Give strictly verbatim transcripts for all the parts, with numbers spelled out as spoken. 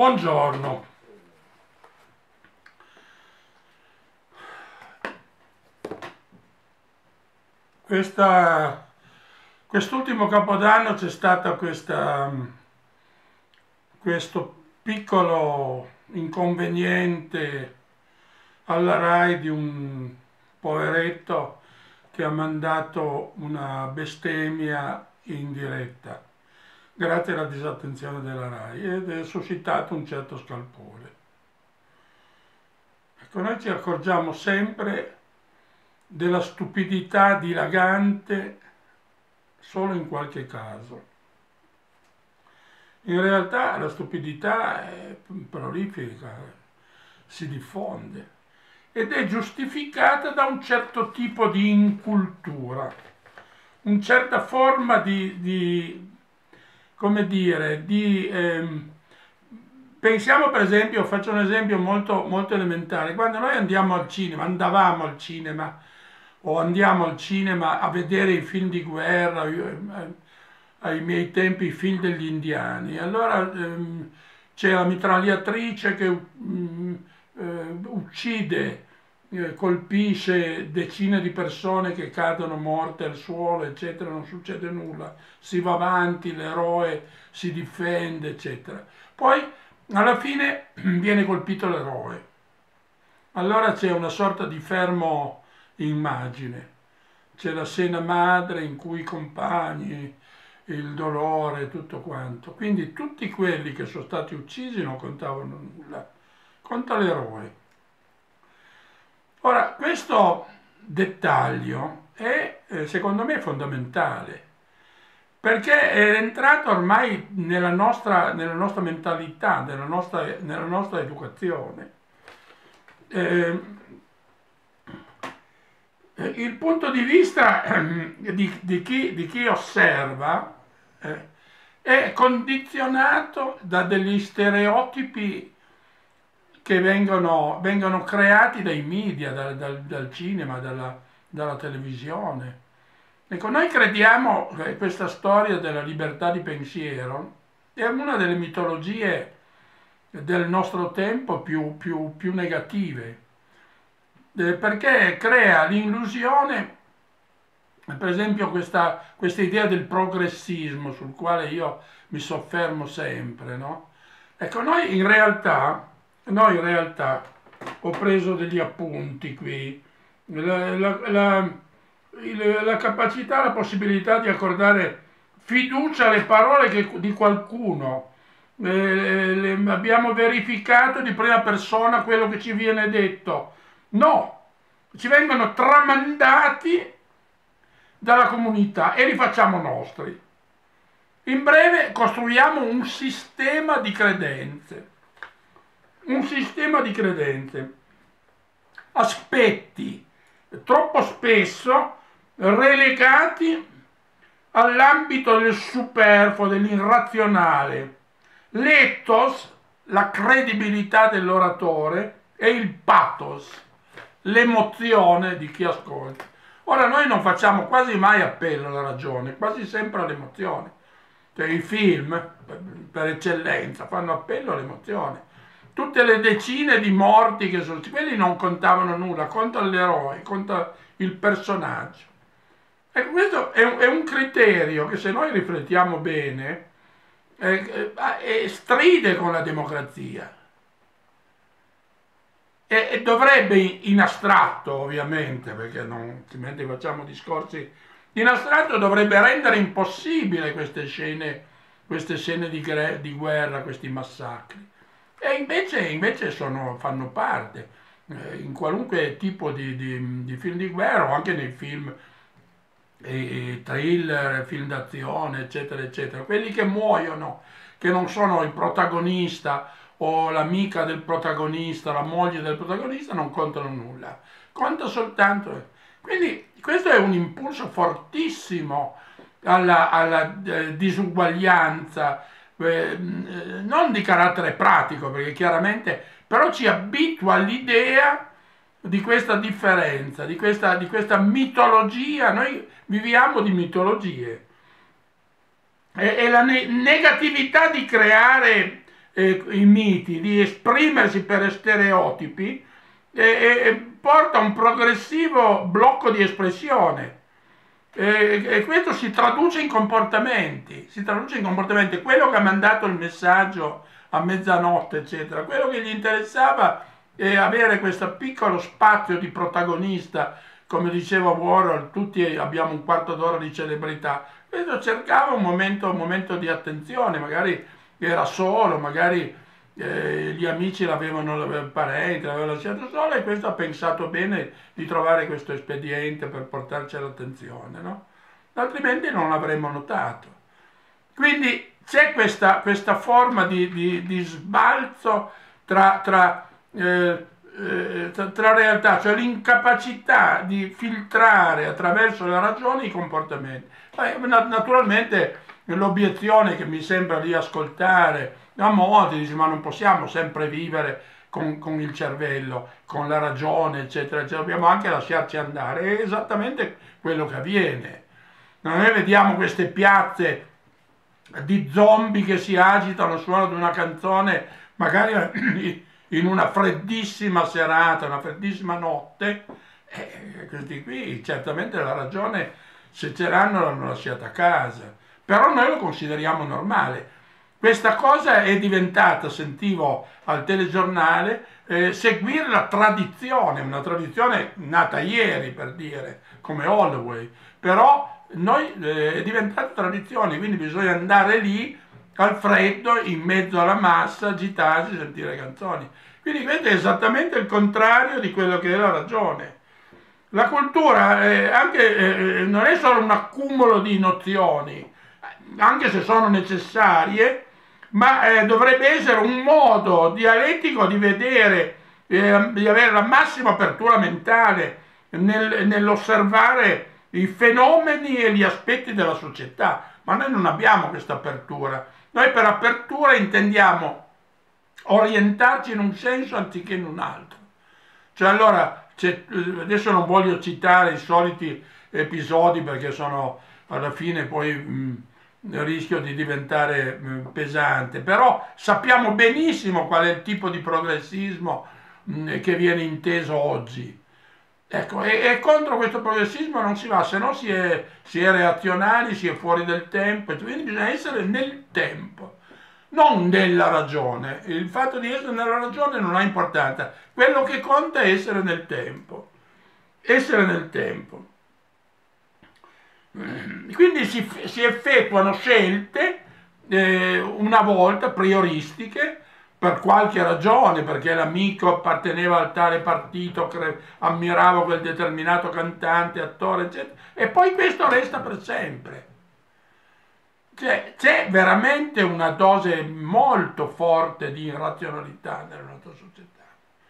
Buongiorno. Questa, quest'ultimo Capodanno c'è stato questa, questo piccolo inconveniente alla RAI di un poveretto che ha mandato una bestemmia in diretta grazie alla disattenzione della RAI ed è suscitato un certo scalpore. Ecco, noi ci accorgiamo sempre della stupidità dilagante solo in qualche caso. In realtà la stupidità è prolifica, si diffonde ed è giustificata da un certo tipo di incultura, una certa forma di, di come dire, di... Ehm, pensiamo per esempio, faccio un esempio molto, molto elementare, quando noi andiamo al cinema, andavamo al cinema, o andiamo al cinema a vedere i film di guerra, io, ai miei tempi i film degli indiani, allora ehm, c'è la mitragliatrice che um, eh, uccide, eh, colpisce decine di persone che cadono morte al suolo, eccetera, non succede nulla, si va avanti, l'eroe si difende, eccetera. Poi alla fine viene colpito l'eroe, allora c'è una sorta di fermo immagine, c'è la scena madre in cui i compagni, il dolore, tutto quanto, quindi tutti quelli che sono stati uccisi non contavano nulla, conta l'eroe. Ora, questo dettaglio è eh, secondo me fondamentale, perché è entrato ormai nella nostra, nella nostra mentalità, nella nostra, nella nostra educazione. Eh, Il punto di vista di, di, chi, di chi osserva eh, è condizionato da degli stereotipi che vengono, vengono creati dai media, dal, dal, dal cinema, dalla, dalla televisione. Ecco, noi crediamo che questa storia della libertà di pensiero è una delle mitologie del nostro tempo più, più, più negative, perché crea l'illusione, per esempio questa, questa idea del progressismo sul quale io mi soffermo sempre, no? Ecco, noi in realtà, noi in realtà ho preso degli appunti qui, la, la, la, il, la capacità, la possibilità di accordare fiducia alle parole che, di qualcuno, eh, le, abbiamo verificato di prima persona quello che ci viene detto. No, ci vengono tramandati dalla comunità e li facciamo nostri. In breve, costruiamo un sistema di credenze, un sistema di credenze, aspetti troppo spesso relegati all'ambito del superfluo, dell'irrazionale, l'ethos, la credibilità dell'oratore e il pathos, l'emozione di chi ascolta. Ora noi non facciamo quasi mai appello alla ragione, quasi sempre all'emozione. Cioè i film, per eccellenza, fanno appello all'emozione. Tutte le decine di morti che sono, quelli non contavano nulla, conta l'eroe, conta il personaggio. E questo è un, è un criterio che, se noi riflettiamo bene, eh, eh, stride con la democrazia. E dovrebbe, in astratto ovviamente, perché non, altrimenti facciamo discorsi in astratto, dovrebbe rendere impossibile queste scene, queste scene di, di guerra, questi massacri. E invece, invece sono, fanno parte, eh, in qualunque tipo di, di, di film di guerra, o anche nei film eh, thriller, film d'azione, eccetera, eccetera. Quelli che muoiono, che non sono il protagonista o l'amica del protagonista, la moglie del protagonista, non contano nulla, conta soltanto. Quindi questo è un impulso fortissimo alla, alla eh, disuguaglianza, eh, non di carattere pratico, perché chiaramente, però ci abitua all'idea di questa differenza, di questa, di questa mitologia. Noi viviamo di mitologie, e, e la ne negatività di creare eh, i miti, di esprimersi per stereotipi, e, e, e porta a un progressivo blocco di espressione. E, e questo si traduce in comportamenti, si traduce in comportamenti. Quello che ha mandato il messaggio a mezzanotte, eccetera, quello che gli interessava è avere questo piccolo spazio di protagonista, come diceva Warhol, tutti abbiamo un quarto d'ora di celebrità. Questo cercava un momento, un momento di attenzione, magari era solo, magari eh, gli amici l'avevano, il parenti, l'avevano lasciato solo, e questo ha pensato bene di trovare questo espediente per portarci all'attenzione, no? Altrimenti non l'avremmo notato. Quindi c'è questa, questa forma di, di, di sbalzo tra, tra, eh, eh, tra, tra realtà, cioè l'incapacità di filtrare attraverso la ragione i comportamenti. Eh, naturalmente l'obiezione che mi sembra di ascoltare a molti dice: ma non possiamo sempre vivere con, con il cervello, con la ragione, eccetera, eccetera, dobbiamo anche lasciarci andare. È esattamente quello che avviene. Noi vediamo queste piazze di zombie che si agitano, suonano una canzone, magari in una freddissima serata, una freddissima notte, e questi qui certamente la ragione, se ce l'hanno, l'hanno lasciata a casa. Però noi lo consideriamo normale. Questa cosa è diventata, sentivo al telegiornale, eh, seguire la tradizione, una tradizione nata ieri, per dire, come Holloway, però noi eh, è diventata tradizione, quindi bisogna andare lì al freddo, in mezzo alla massa, agitarsi, sentire canzoni. Quindi questo è esattamente il contrario di quello che è la ragione. La cultura eh, anche, eh, non è solo un accumulo di nozioni, anche se sono necessarie, ma eh, dovrebbe essere un modo dialettico di vedere, eh, di avere la massima apertura mentale nel, nell'osservare i fenomeni e gli aspetti della società. Ma noi non abbiamo questa apertura. Noi per apertura intendiamo orientarci in un senso anziché in un altro. Cioè allora, adesso non voglio citare i soliti episodi perché sono alla fine poi mh, rischio di diventare mh, pesante, però sappiamo benissimo qual è il tipo di progressismo mh, che viene inteso oggi. Ecco, e, e contro questo progressismo non si va, se no si è, si è reazionari, si è fuori del tempo, quindi bisogna essere nel tempo, non nella ragione. Il fatto di essere nella ragione non ha importanza, quello che conta è essere nel tempo, essere nel tempo. Quindi si, si effettuano scelte eh, una volta prioristiche, per qualche ragione, perché l'amico apparteneva al tale partito, ammirava quel determinato cantante, attore, eccetera, e poi questo resta per sempre. Cioè, c'è veramente una dose molto forte di irrazionalità nella nostra società,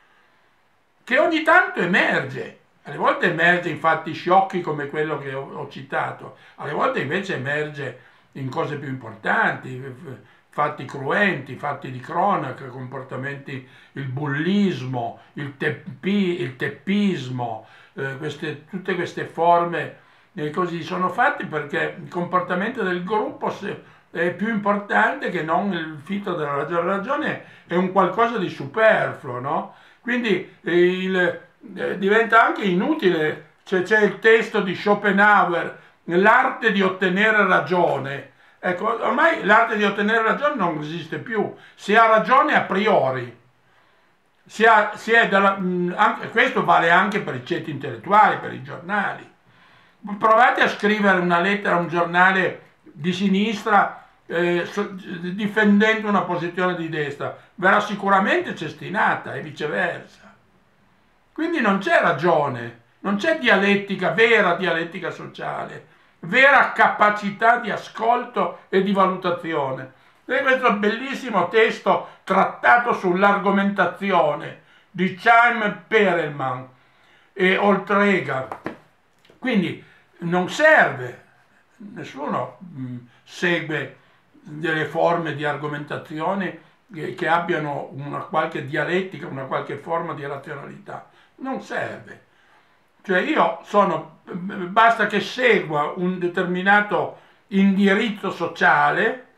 che ogni tanto emerge. Alle volte emerge in fatti sciocchi come quello che ho, ho citato, alle volte invece emerge in cose più importanti, fatti cruenti, fatti di cronaca, comportamenti, il bullismo, il, teppi, il teppismo, eh, queste, tutte queste forme eh, così sono fatti perché il comportamento del gruppo è più importante che non il fito della ragione. La ragione è un qualcosa di superfluo, no? Quindi eh, il, eh, diventa anche inutile, cioè, c'è il testo di Schopenhauer, l'arte di ottenere ragione. Ecco, ormai l'arte di ottenere ragione non esiste più, si ha ragione a priori, si ha, si è dalla, mh, anche, questo vale anche per i ceti intellettuali, per i giornali. Provate a scrivere una lettera a un giornale di sinistra eh, so, difendendo una posizione di destra, verrà sicuramente cestinata e viceversa. Quindi non c'è ragione, non c'è dialettica, vera dialettica sociale, vera capacità di ascolto e di valutazione. E questo bellissimo testo trattato sull'argomentazione di Chaim Perelman e Oltrega. Quindi non serve, nessuno mh, segue delle forme di argomentazione che, che abbiano una qualche dialettica, una qualche forma di razionalità. Non serve. Cioè io sono, basta che segua un determinato indirizzo sociale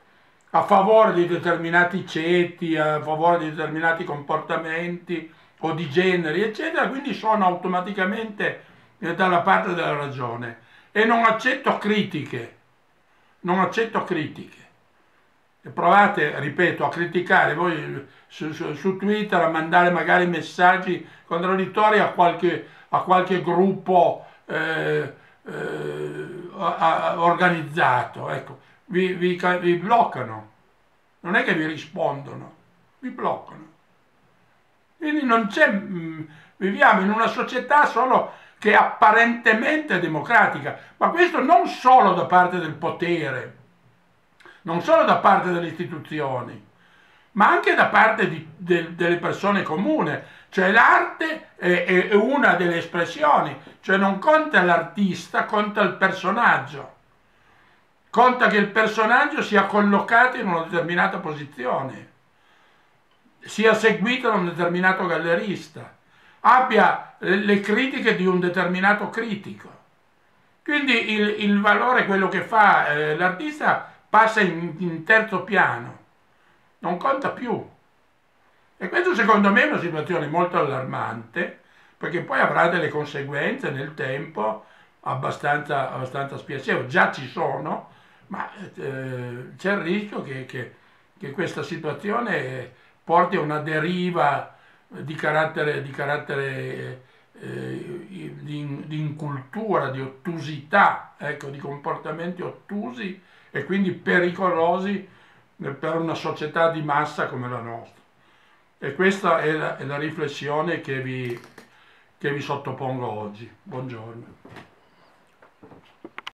a favore di determinati ceti, a favore di determinati comportamenti o di generi, eccetera, quindi sono automaticamente eh, dalla parte della ragione e non accetto critiche, non accetto critiche. E provate, ripeto, a criticare voi su, su- su Twitter, a mandare magari messaggi contraddittori a qualche, a qualche gruppo eh, eh, a- a- organizzato, ecco, vi, vi ca- vi bloccano, non è che vi rispondono, vi bloccano. Quindi non c'è, mh, viviamo in una società solo che è apparentemente democratica, ma questo non solo da parte del potere, non solo da parte delle istituzioni, ma anche da parte di- del- delle persone comuni. Cioè l'arte è, è- è una delle espressioni, cioè non conta l'artista, conta il personaggio. Conta che il personaggio sia collocato in una determinata posizione, sia seguito da un determinato gallerista, abbia le critiche di un determinato critico. Quindi il, il valore, quello che fa eh, l'artista, passa in, in terzo piano, non conta più. E questo secondo me è una situazione molto allarmante, perché poi avrà delle conseguenze nel tempo abbastanza, abbastanza spiacevoli. Già ci sono, ma eh, c'è il rischio che, che- che questa situazione porti a una deriva di carattere, di, carattere eh, di, di incultura, di ottusità, ecco, di comportamenti ottusi e quindi pericolosi per una società di massa come la nostra. E questa è la, è la riflessione che vi, che vi sottopongo oggi. Buongiorno.